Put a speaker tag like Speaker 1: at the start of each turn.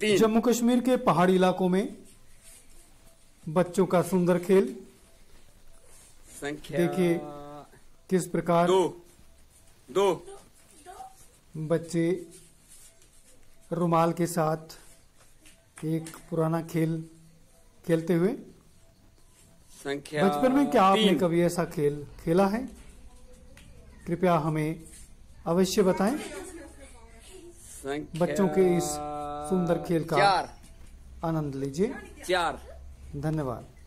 Speaker 1: 3।
Speaker 2: जम्मू कश्मीर के पहाड़ी इलाकों में बच्चों का सुंदर खेल
Speaker 1: संख्या
Speaker 2: देखिए किस प्रकार
Speaker 1: 2।
Speaker 2: बच्चे रुमाल के साथ एक पुराना खेल खेलते हुए।
Speaker 1: संख्या
Speaker 2: बचपन में क्या आपने
Speaker 1: 3।
Speaker 2: कभी ऐसा खेल खेला है? कृपया हमें अवश्य बताएं।
Speaker 1: संख्या
Speaker 2: बच्चों के इस सुंदर खेल का
Speaker 1: 4।
Speaker 2: आनंद लीजिए।
Speaker 1: 4।
Speaker 2: धन्यवाद।